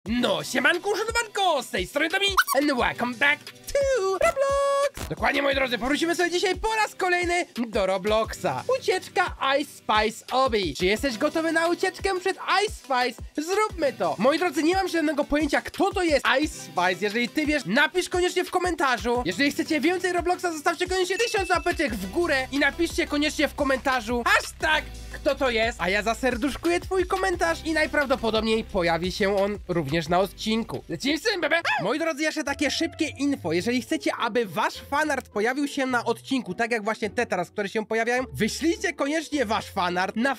No, siemanko, uszanowanko, z tej strony Tomi, and welcome back to Roblox! Dokładnie, moi drodzy, powrócimy sobie dzisiaj po raz kolejny do Robloxa. Ucieczka Ice Spice Obby. Czy jesteś gotowy na ucieczkę przed Ice Spice? Zróbmy to! Moi drodzy, nie mam żadnego pojęcia, kto to jest Ice Spice. Jeżeli ty wiesz, napisz koniecznie w komentarzu. Jeżeli chcecie więcej Robloxa, zostawcie koniecznie 1000 łapeczek w górę i napiszcie koniecznie w komentarzu hashtag kto to jest, a ja zaserduszkuję twój komentarz i najprawdopodobniej pojawi się on również na odcinku. Lecimy z tym, bebe! Moi drodzy, jeszcze takie szybkie info. Jeżeli chcecie, aby wasz fanart pojawił się na odcinku, tak jak właśnie te teraz, które się pojawiają, wyślijcie koniecznie wasz fanart na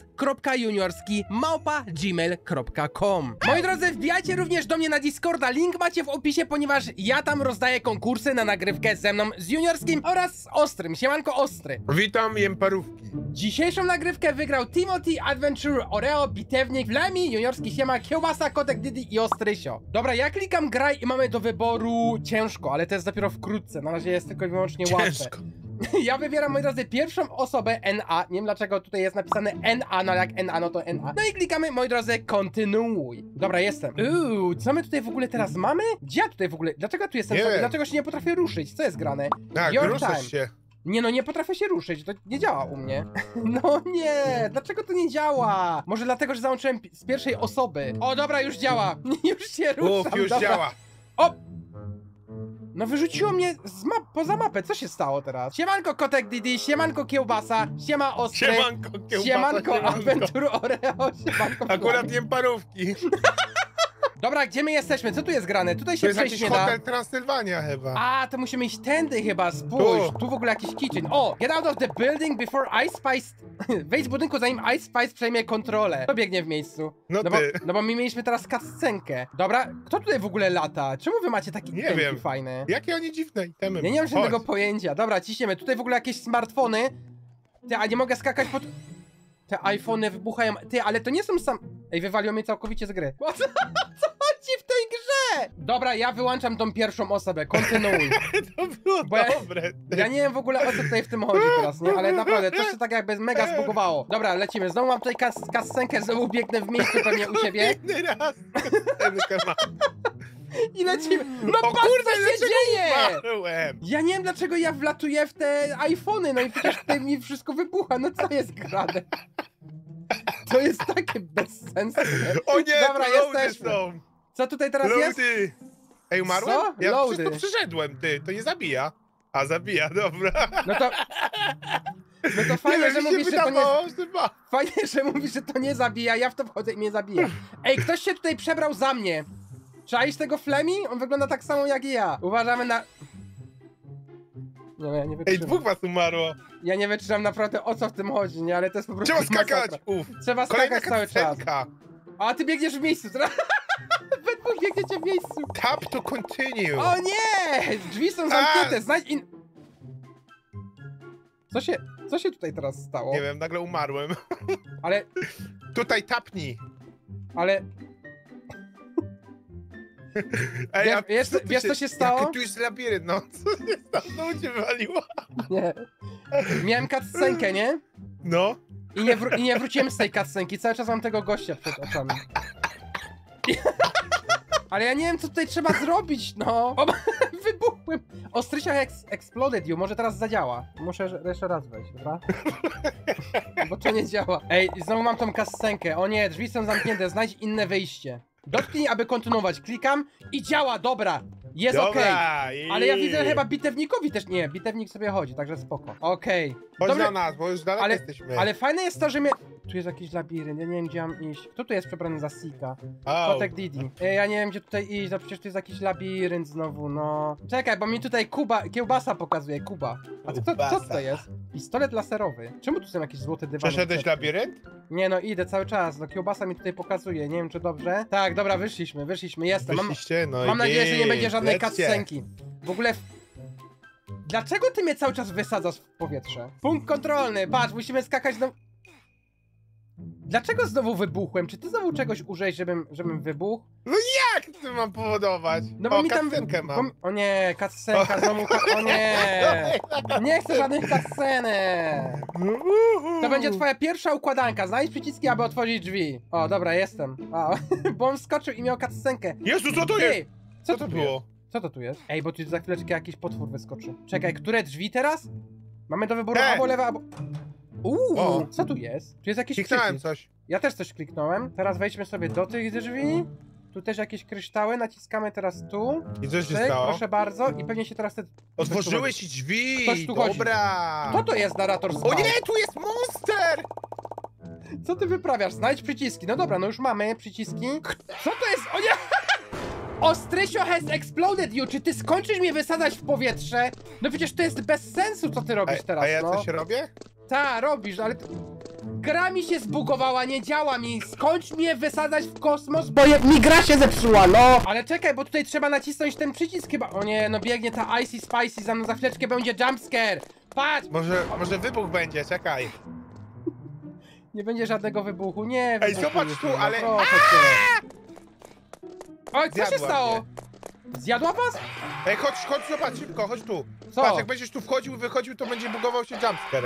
fanart.juniorski@gmail.com. Moi drodzy, wbijajcie również do mnie na Discorda, link macie w opisie, ponieważ ja tam rozdaję konkursy na nagrywkę ze mną z Juniorskim oraz z Ostrym. Siemanko, Ostry. Witam, jem parówki. Dzisiejszą nagrywkę wygrał Timothy, Adventure, Oreo, Bitewnik, Flemi, Juniorski, Siema, Kiełbasa, Kotek, Didi i Ostrysio. Dobra, ja klikam graj i mamy do wyboru ciężko, ale to jest dopiero wkrótce, na razie jest tylko i wyłącznie łatwe. Ciężko. Ja wybieram, moi drodzy, pierwszą osobę NA, nie wiem dlaczego tutaj jest napisane NA, no jak NA, no to NA. No i klikamy, moi drodzy, kontynuuj. Dobra, jestem. Co my tutaj w ogóle teraz mamy? Gdzie ja tutaj w ogóle, dlaczego tu jestem? Nie wiem. Dlaczego się nie potrafię ruszyć? Co jest grane? Tak, Your ruszasz time. się. Nie no, nie potrafię się ruszyć, to nie działa u mnie. No nie, dlaczego to nie działa? Może dlatego, że załączyłem z pierwszej osoby. O, dobra, już działa. Już się ruszam, Już dobra. działa. O! No wyrzuciło mnie poza mapę, co się stało teraz? Siemanko, Kotek Didi, siemanko, Kiełbasa, siema, Ostry. Siemanko, kiełbasa, Siemanko, Adventure Oreo, siemanko. Akurat jem parówki. Dobra, gdzie my jesteśmy? Co tu jest grane? Tutaj To się jest przejść jakiś nie da. hotel Transylwania chyba. A, to musimy iść tędy chyba, spójrz. Tu w ogóle jakiś kitchen. O, get out of the building before Ice Spice... Wejdź z budynku, zanim Ice Spice przejmie kontrolę. To biegnie w miejscu. No Bo, ty. no bo my mieliśmy teraz cutscenkę. Dobra, kto tutaj w ogóle lata? Czemu wy macie takie Nie itemki wiem. fajne? Jakie oni dziwne itemy. Ja nie mam żadnego Chodź. pojęcia. Dobra, ciśniemy. Tutaj w ogóle jakieś smartfony. Ty, a nie mogę skakać pod... Te iPhony wybuchają. Ty, ale to nie są sam... Ej, wywaliło mnie całkowicie z gry. O co chodzi w tej grze? Dobra, ja wyłączam tą pierwszą osobę. Kontynuuj. To było Bo ja- dobre. Ja nie wiem w ogóle o co tutaj w tym chodzi teraz, nie? Ale naprawdę, to się tak jakby mega zbugowało. Dobra, lecimy. Znowu mam tutaj kascenkę, znowu biegnę w miejscu pewnie u siebie. Inny raz. I lecimy. No O patrz, kurde, co się dlaczego dzieje! umarłem? Ja nie wiem dlaczego ja wlatuję w te iPhony, no i przecież tutaj mi wszystko wybucha. No co jest grane? To jest takie bezsensowne. O nie, Dobra, to loady jesteśmy. są. Co tutaj teraz jest? Loady. Ej, umarłem? Co? Ja Loady. przez to przeszedłem, ty. To nie zabija. A zabija, dobra. No to... No to fajnie, Nie, że mi się mówisz, że to nie... wydawało, że ma. Fajnie, że mówisz, że to nie zabija, ja w to wchodzę i mnie zabija. Ej, ktoś się tutaj przebrał za mnie. Czaisz tego Flemi? On wygląda tak samo jak i ja. Uważamy na... Nie, ja nie Ej, wytrzymam. dwóch was umarło. Ja nie wytrzymam naprawdę o co w tym chodzi, nie? Ale to jest po prostu Trzeba skakać! masakra. Uf. Trzeba Kolejna skakać cały czas. cutscenka. A ty biegniesz w miejscu, teraz. We dwóch biegniecie w miejscu. Tap to continue. O nie! Drzwi są zamknięte, znajdź in... Co się tutaj teraz stało? Nie wiem, nagle umarłem. Ale... Tutaj tapnij. Ale... Ej, Wiesz- a wiesz, tu wiesz, co się stało? Jaki tu jest labirynt, no. Co się stało? Znowu cię wywaliło. Nie. Miałem cutscenkę, nie? No. I nie wróciłem z tej cutscenki, cały czas mam tego gościa przed oczami. Ale ja nie wiem, co tutaj trzeba zrobić, no. O, wybuchłem. Ostrysia exploded you, może teraz zadziała. Muszę jeszcze raz wejść, dobra? Bo to nie działa. Ej, znowu mam tą cutscenkę. O nie, drzwi są zamknięte, znajdź inne wyjście. Dotknij, aby kontynuować. Klikam i działa, dobra. Jest okej. Ale ja widzę chyba bitewnikowi też. Nie, bitewnik sobie chodzi, także spoko. Okej. Chodź Dobra, na nas, bo już daleko ale- jesteśmy. ale fajne jest to, że mnie... Tu jest jakiś labirynt, ja nie wiem gdzie mam iść. Kto tu jest przebrany za Sika? Au. Kotek Didi. Ja nie wiem gdzie tutaj iść, no przecież tu jest jakiś labirynt znowu, no. Czekaj, bo mi tutaj Kiełbasa pokazuje, Kuba. A co Kiełbasa. to jest? Pistolet laserowy. Czemu tu są jakieś złote dywany? Przeszedłeś labirynt? Nie no, idę cały czas, no Kiełbasa mi tutaj pokazuje, nie wiem czy dobrze. Tak, dobra, wyszliśmy, jestem. Wyszliście? No Mam i nadzieję, że nie będzie git, żadnej lećcie. cutscenki. W ogóle... Dlaczego ty mnie cały czas wysadzasz w powietrze? Punkt kontrolny, patrz, musimy skakać do... Dlaczego znowu wybuchłem? Czy ty znowu czegoś użyłeś, żebym wybuchł? No jak to mam powodować? No bo o, mi tam... mam. O nie, cutscenka znowu... O nie! Nie chcę żadnych cutscenek! To będzie twoja pierwsza układanka. Znajdź przyciski, aby otworzyć drzwi. O, dobra, jestem. O, bo on wskoczył i miał cutscenkę. Jezu, co to jest? Ej, co to było? jest? Co to tu jest? Ej, bo tu za chwileczkę jakiś potwór wyskoczy. Czekaj, które drzwi teraz? Mamy do wyboru albo lewa, albo... O. Co tu jest? Tu jest jakiś Kliknąłem przycisk. coś. Ja też coś kliknąłem. Teraz wejdźmy sobie do tych drzwi. Tu też jakieś kryształy, naciskamy teraz tu. I co się Cyk, stało? proszę bardzo. I pewnie się teraz te... Otworzyłeś ci drzwi! Ktoś tu chodzi. Dobra! Kto to jest narrator z O nie, tu jest monster! Co ty wyprawiasz? Znajdź przyciski. No dobra, no już mamy przyciski. Co to jest? O nie! Ostrysio has exploded you! Czy ty skończysz mnie wysadzać w powietrze? No przecież to jest bez sensu, co ty robisz teraz, A ja no. coś robię? Ta, robisz, ale... Gra mi się zbugowała, nie działa mi. Skończ mnie wysadzać w kosmos, bo mi gra się zepsuła, no! Ale czekaj, bo tutaj trzeba nacisnąć ten przycisk chyba. O nie, no biegnie ta Icy Spicy, za mną za chwileczkę będzie jumpscare. Patrz! Może wybuch będzie, czekaj. Nie będzie żadnego wybuchu, nie. Ej, wybuchu zobacz już tu, nie ma, ale- proszę cię. Oj, co się Zjadła stało? mnie. Zjadła was? Ej, chodź, zobacz szybko, chodź tu. Co? Patrz, jak będziesz tu wchodził i wychodził, to będzie bugował się jumpscare.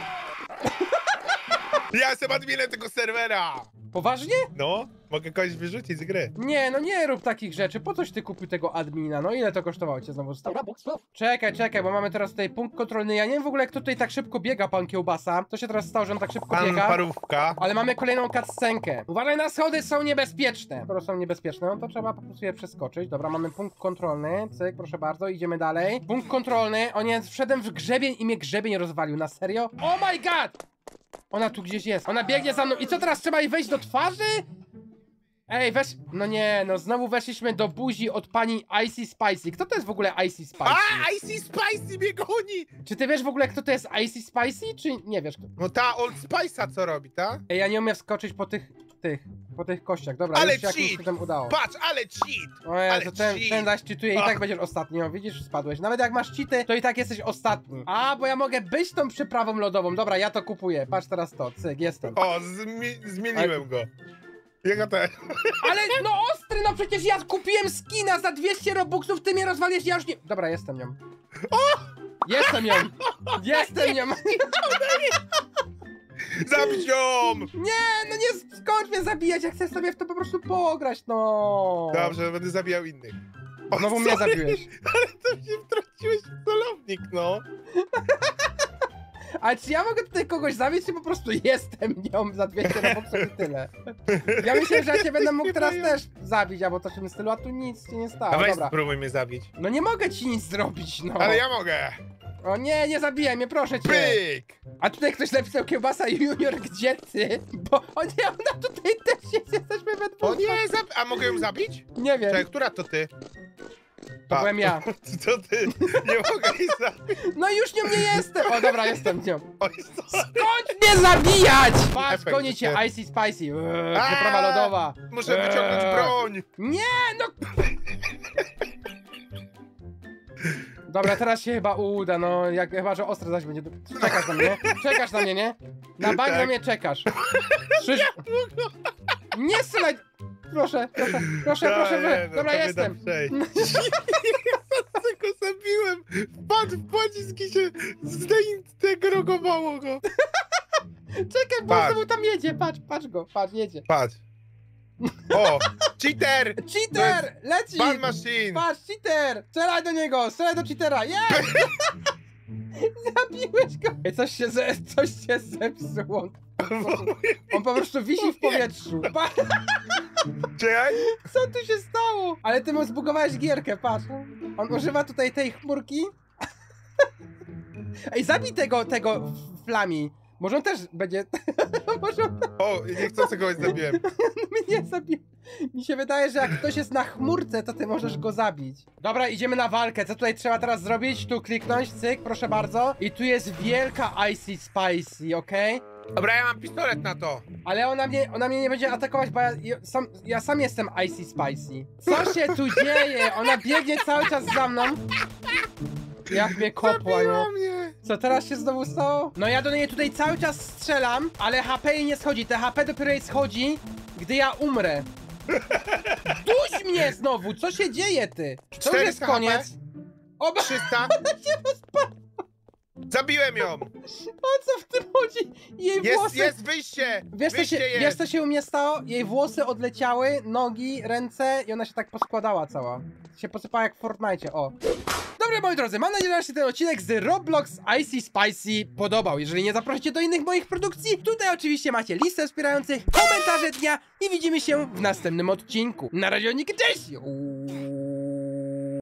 Ja jestem adminem tego serwera! Poważnie? No, mogę kogoś wyrzucić z gry. Nie, no nie rób takich rzeczy. Po coś ty kupił tego admina? No ile to kosztowało cię znowu? Czekaj, bo mamy teraz tutaj punkt kontrolny. Ja nie wiem w ogóle, kto tutaj tak szybko biega, pan Kiełbasa. Co się teraz stało, że on tak szybko Pan biega? Parówka. Ale mamy kolejną cutscenkę. Uważaj, na schody są niebezpieczne. Skoro są niebezpieczne, no to trzeba po prostu je przeskoczyć. Dobra, mamy punkt kontrolny. Cyk, proszę bardzo, idziemy dalej. Punkt kontrolny. O nie, wszedłem w grzebień i mnie grzebień rozwalił. Na serio? Oh my god! Ona tu gdzieś jest. Ona biegnie za mną. I co teraz? Trzeba jej wejść do twarzy? Ej, weź... No nie, no znowu weszliśmy do buzi od pani Icy Spicy. Kto to jest w ogóle Icy Spicy? A, Icy Spicy mnie goni! Czy ty wiesz w ogóle, kto to jest Icy Spicy, czy nie wiesz? Kto? No ta Old Spice'a co robi, ta? Ej, ja nie umiem wskoczyć po tych kościach. Dobra, Ale już się jakimś cudem udało. Patrz, ale cheat! O Jezu, ale ten cheat. zaś cheatuje i tak będziesz ostatni. O, widzisz, spadłeś. Nawet jak masz cheaty, to i tak jesteś ostatni. A, bo ja mogę być tą przyprawą lodową. Dobra, ja to kupuję. Patrz teraz to. Cyk, jestem. O, zmieniłem go. Jego też. Ale no ostry, no przecież ja kupiłem skina za 200 robuxów, ty mnie rozwalisz, ja już nie... Dobra, jestem nią. Jestem nią! Jestem nią! Zabić ją! Nie, no nie skończ mnie zabijać, ja chcę sobie w to po prostu pograć, no! Dobrze, będę zabijał innych. O, Znowu mnie sorry, zabiłeś. Ale to się wtrąciłeś w celownik, no. Ale czy ja mogę tutaj kogoś zabić, czy po prostu jestem nią za 200 robuxów i tyle? Ja myślę, że ja cię będę mógł teraz też zabić, albo coś w tym stylu, a tu nic się nie stało, A weź dobra. spróbuj mnie zabić. No nie mogę ci nic zrobić, no. Ale ja mogę. O nie, nie zabijaj mnie, proszę cię. Pyk! A tutaj ktoś napisał Kiełbasa Junior, gdzie ty? Bo, o nie, ona tutaj też jest, jesteśmy we dwóch. O nie, a mogę ją zabić? Nie wiem, Czekaj, która to ty? to byłem ja. Co ty? Nie mogę jej zabić. No już nią nie jestem. O dobra, jestem nią. Oj, sorry. Skończ mnie zabijać! Patrz, Efekt, goni cię, że- Icy Spicy. Przyprawa lodowa. Muszę wyciągnąć broń. Nie, no... Dobra, teraz się chyba uda, no, chyba, że ostre zaś będzie... Czekasz na mnie? Czekasz na mnie, nie? Na bank na Tak. mnie czekasz. Nie strzelaj! Proszę. Nie, no, Dobra, to jestem. wydam przejść. Ja go zabiłem. Wpadł w pocisk i się zdeintegrowało go. Czekaj, bo Patrz. znowu tam jedzie, patrz go, jedzie. Patrz. O, cheater! Cheater! Leci! Ban machine! Patrz, cheater! Strzelaj do niego! Strzelaj do cheatera! Jest! Zabiłeś go! Ej, coś się zepsuło. On po prostu wisi w powietrzu. Czekaj. Co tu się stało? Ale ty mu zbugowałeś gierkę, patrz. On używa tutaj tej chmurki. Ej, zabij tego Flami. Może on też będzie... Może on O, niechcący kogoś zabiłem. mnie zabił. Mi się wydaje, że jak ktoś jest na chmurce, to ty możesz go zabić. Dobra, idziemy na walkę. Co tutaj trzeba teraz zrobić? Tu kliknąć, cyk, proszę bardzo. I tu jest wielka Icy Spicy, okej? Dobra, ja mam pistolet na to. Ale ona mnie nie będzie atakować, bo ja sam jestem Icy Spicy. Co się tu dzieje? Ona biegnie cały czas za mną. Jak mnie kopła, Zabiła nie? mnie. Co teraz się znowu stało? No ja do niej tutaj cały czas strzelam, ale HP jej nie schodzi. Te HP dopiero jej schodzi, gdy ja umrę. Duś mnie znowu! Co się dzieje, ty? To już jest 400 koniec. O, 300. Zabiłem ją! o co w tym chodzi? Jej włosy... Jest wyjście! Wiesz Wyjście jest! wiesz co się u mnie stało? Jej włosy odleciały, nogi, ręce i ona się tak poskładała cała. Się posypała jak w Fortnite, o. Dobra, moi drodzy, mam nadzieję, że się ten odcinek z Roblox Icy Spicy podobał. Jeżeli nie zaprosicie do innych moich produkcji, tutaj oczywiście macie listę wspierających, komentarze dnia i widzimy się w następnym odcinku. Na razie, cześć!